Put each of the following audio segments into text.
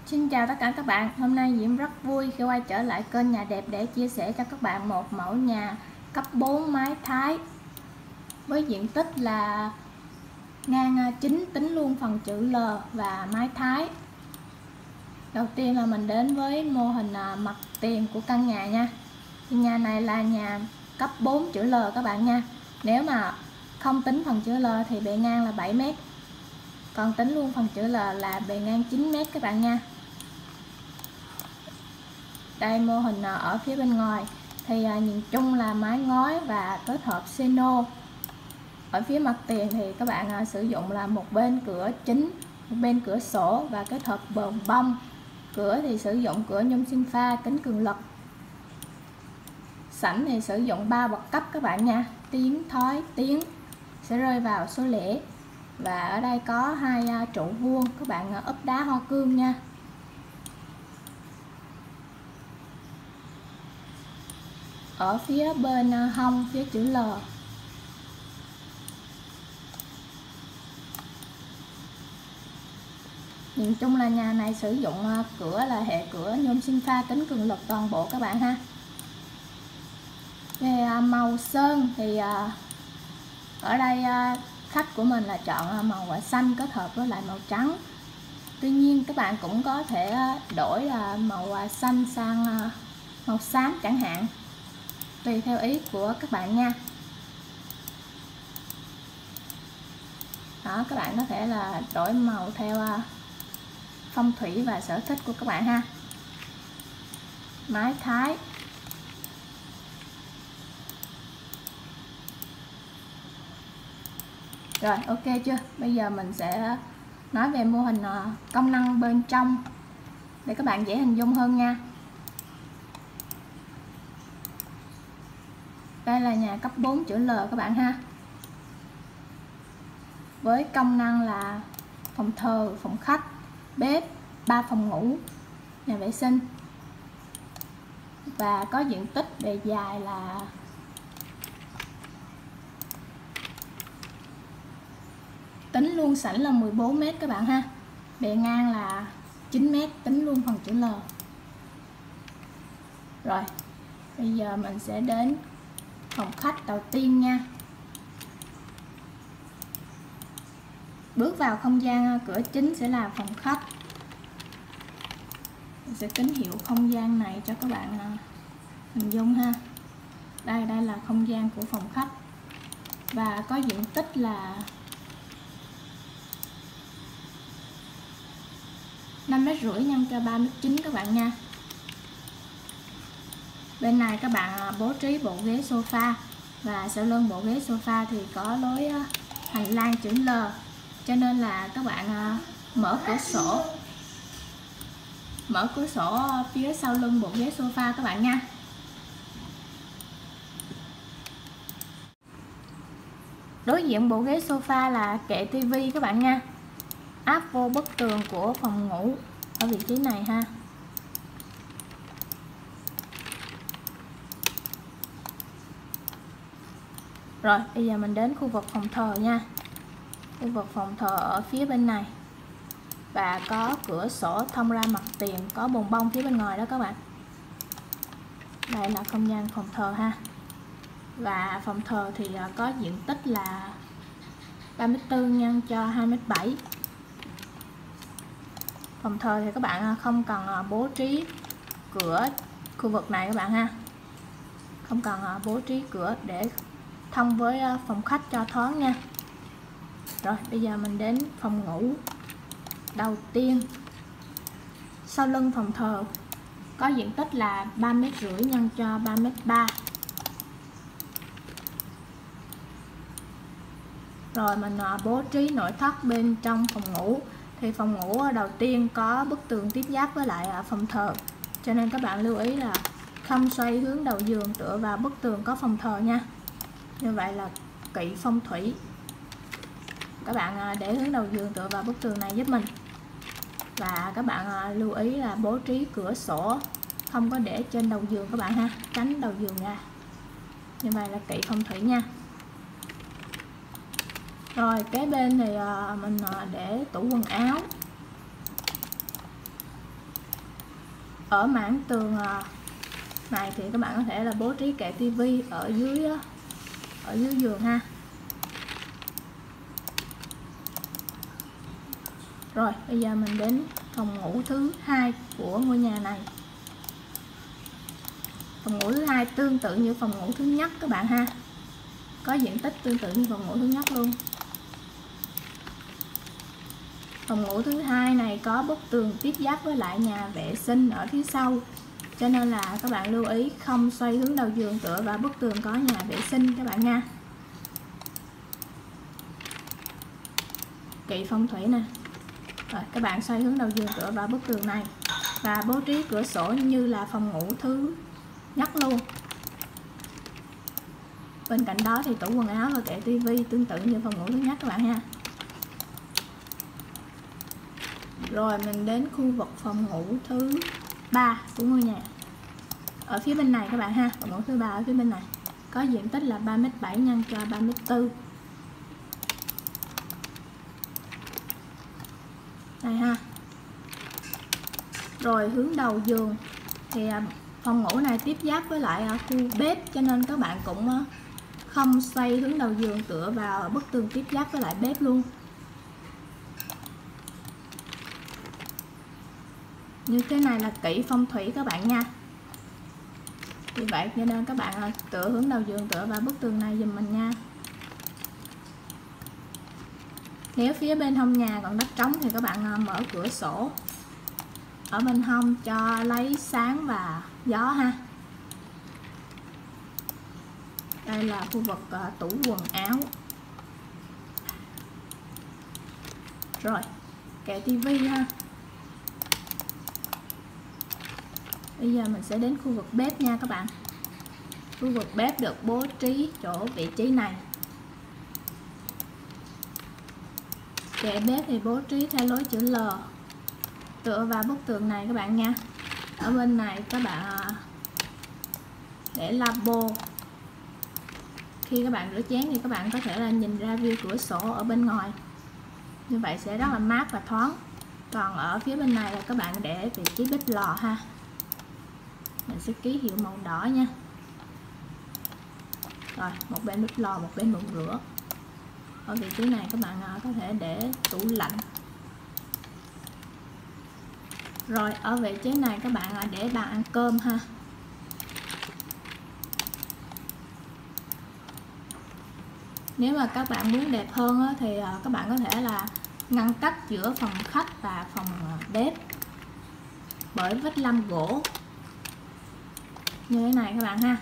Xin chào tất cả các bạn, hôm nay Diễm rất vui khi quay trở lại kênh Nhà Đẹp để chia sẻ cho các bạn một mẫu nhà cấp 4 mái Thái với diện tích là ngang 9 tính luôn phần chữ L và mái Thái. Đầu tiên là mình đến với mô hình mặt tiền của căn nhà nha. Nhà này là nhà cấp 4 chữ L các bạn nha. Nếu mà không tính phần chữ L thì bề ngang là 7 m. Còn tính luôn phần chữ L là bề ngang 9 m các bạn nha. Đây mô hình ở phía bên ngoài thì nhìn chung là mái ngói và kết hợp xeno. Ở phía mặt tiền thì các bạn sử dụng là một bên cửa chính, một bên cửa sổ và kết hợp bờn bông. Cửa thì sử dụng cửa nhôm sinh pha kính cường lực. Sảnh thì sử dụng 3 bậc cấp các bạn nha. Tiếng thói tiếng sẽ rơi vào số lẻ. Và ở đây có 2 trụ vuông, các bạn ốp đá hoa cương nha. Ở phía bên hông, phía chữ L nhìn chung là nhà này sử dụng cửa là hệ cửa nhôm sinh pha kính cường lực toàn bộ các bạn ha. Về màu sơn thì ở đây khách của mình là chọn màu xanh kết hợp với lại màu trắng. Tuy nhiên các bạn cũng có thể đổi màu xanh sang màu xám chẳng hạn, tùy theo ý của các bạn nha. Đó, các bạn có thể là đổi màu theo phong thủy và sở thích của các bạn ha. Mái Thái. Rồi, ok chưa? Bây giờ mình sẽ nói về mô hình công năng bên trong để các bạn dễ hình dung hơn nha. Đây là nhà cấp 4 chữ L các bạn ha. Với công năng là phòng thờ, phòng khách, bếp, 3 phòng ngủ, nhà vệ sinh. Và có diện tích bề dài là tính luôn sảnh là 14 m các bạn ha. Bề ngang là 9 m tính luôn phần chữ L. Rồi, bây giờ mình sẽ đến phòng khách đầu tiên nha. Bước vào không gian cửa chính sẽ là phòng khách. Mình sẽ tín hiệu không gian này cho các bạn hình dung ha. Đây là không gian của phòng khách và có diện tích là 5,5 m nhân cho 3,9 m các bạn nha. Bên này các bạn bố trí bộ ghế sofa và sau lưng bộ ghế sofa thì có lối hành lang chữ L, cho nên là các bạn mở cửa sổ phía sau lưng bộ ghế sofa các bạn nha. Đối diện bộ ghế sofa là kệ tivi các bạn nha. Áp vô bức tường của phòng ngủ ở vị trí này ha. Rồi, bây giờ mình đến khu vực phòng thờ nha. Khu vực phòng thờ ở phía bên này và có cửa sổ thông ra mặt tiền, có bồn bông phía bên ngoài đó các bạn. Đây là không gian phòng thờ ha. Và phòng thờ thì có diện tích là 3,4 nhân cho 2,7 m. Phòng thờ thì các bạn không cần bố trí cửa khu vực này các bạn ha. Không cần bố trí cửa để thông với phòng khách cho thoáng nha. Rồi, bây giờ mình đến phòng ngủ đầu tiên. Sau lưng phòng thờ có diện tích là 3,5 m nhân cho 3,3 m. Rồi mình bố trí nội thất bên trong phòng ngủ. Thì phòng ngủ đầu tiên có bức tường tiếp giáp với lại phòng thờ, cho nên các bạn lưu ý là không xoay hướng đầu giường tựa vào bức tường có phòng thờ nha. Như vậy là kỵ phong thủy. Các bạn để hướng đầu giường tựa vào bức tường này giúp mình. Và các bạn lưu ý là bố trí cửa sổ không có để trên đầu giường các bạn ha, tránh đầu giường ra. Như vậy là kỵ phong thủy nha. Rồi kế bên thì mình để tủ quần áo. ở mảng tường này thì các bạn có thể là bố trí kệ tivi ở dưới giường ha. Rồi bây giờ mình đến phòng ngủ thứ hai của ngôi nhà này. Phòng ngủ thứ hai tương tự như phòng ngủ thứ nhất các bạn ha, có diện tích tương tự như phòng ngủ thứ nhất luôn. Phòng ngủ thứ hai này có bức tường tiếp giáp với lại nhà vệ sinh ở phía sau, cho nên là các bạn lưu ý không xoay hướng đầu giường tựa vào bức tường có nhà vệ sinh các bạn nha. Kỵ phong thủy nè. Rồi các bạn xoay hướng đầu giường tựa vào bức tường này và bố trí cửa sổ như là phòng ngủ thứ nhất luôn. Bên cạnh đó thì tủ quần áo và kệ tivi tương tự như phòng ngủ thứ nhất các bạn ha. Rồi mình đến khu vực phòng ngủ thứ 3 của ngôi nhà. Ở phía bên này các bạn ha, phòng ngủ thứ 3 ở phía bên này có diện tích là 3m7 x 3m4. Đây ha. Rồi hướng đầu giường thì phòng ngủ này tiếp giáp với lại khu bếp, cho nên các bạn cũng không xoay hướng đầu giường tựa vào bức tường tiếp giáp với lại bếp luôn. Như thế này là kỵ phong thủy các bạn nha. Vì vậy cho nên các bạn tựa hướng đầu giường tựa vào bức tường này giùm mình nha. Nếu phía bên hông nhà còn đất trống thì các bạn mở cửa sổ ở bên hông cho lấy sáng và gió ha. Đây là khu vực tủ quần áo. Rồi kệ tivi ha. Bây giờ mình sẽ đến khu vực bếp nha các bạn. Khu vực bếp được bố trí chỗ vị trí này. Kệ bếp thì bố trí theo lối chữ L tựa vào bức tường này các bạn nha. Ở bên này các bạn để lavabo. Khi các bạn rửa chén thì các bạn có thể là nhìn ra view cửa sổ ở bên ngoài. Như vậy sẽ rất là mát và thoáng. Còn ở phía bên này là các bạn để vị trí bếp lò ha. Mình sẽ ký hiệu màu đỏ nha. Rồi một bên bếp lò, một bên bồn rửa. Ở vị trí này các bạn có thể để tủ lạnh. Rồi ở vị trí này các bạn để bàn ăn cơm ha. Nếu mà các bạn muốn đẹp hơn thì các bạn có thể là ngăn cách giữa phòng khách và phòng bếp bởi vách lam gỗ như thế này các bạn ha.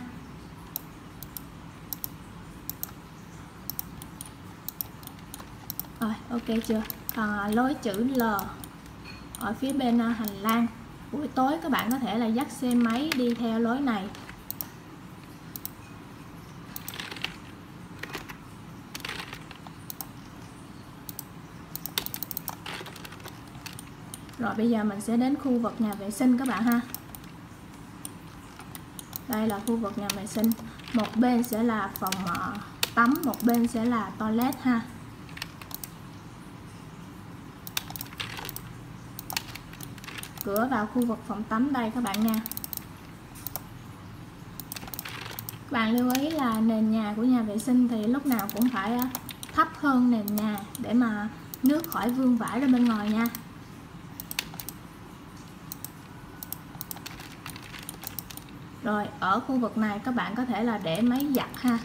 Rồi ok chưa? Còn lối chữ L ở phía bên hành lang, buổi tối các bạn có thể là dắt xe máy đi theo lối này. Rồi bây giờ mình sẽ đến khu vực nhà vệ sinh các bạn ha. Đây là khu vực nhà vệ sinh. Một bên sẽ là phòng tắm, một bên sẽ là toilet ha. Cửa vào khu vực phòng tắm đây các bạn nha. Các bạn lưu ý là nền nhà của nhà vệ sinh thì lúc nào cũng phải thấp hơn nền nhà để mà nước khỏi vương vãi ra bên ngoài nha. Rồi ở khu vực này các bạn có thể là để máy giặt ha.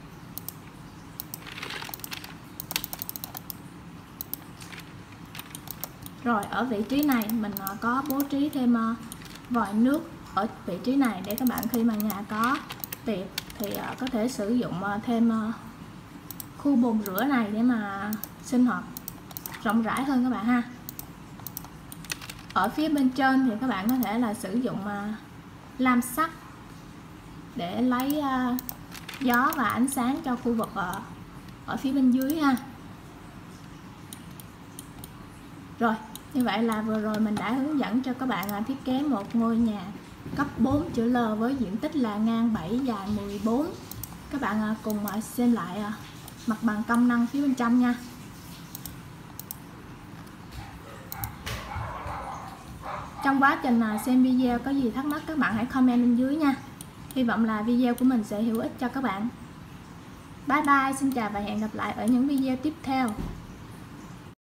Rồi ở vị trí này mình có bố trí thêm vòi nước ở vị trí này để các bạn khi mà nhà có tiệc thì có thể sử dụng thêm khu bồn rửa này để mà sinh hoạt rộng rãi hơn các bạn ha. Ở phía bên trên thì các bạn có thể là sử dụng lam sắt để lấy gió và ánh sáng cho khu vực ở phía bên dưới ha. Rồi như vậy là vừa rồi mình đã hướng dẫn cho các bạn thiết kế một ngôi nhà cấp 4 chữ L với diện tích là ngang 7 dài 14. Các bạn cùng xem lại mặt bằng công năng phía bên trong nha. Trong quá trình xem video có gì thắc mắc các bạn hãy comment bên dưới nha. Hy vọng là video của mình sẽ hữu ích cho các bạn. Bye bye, xin chào và hẹn gặp lại ở những video tiếp theo.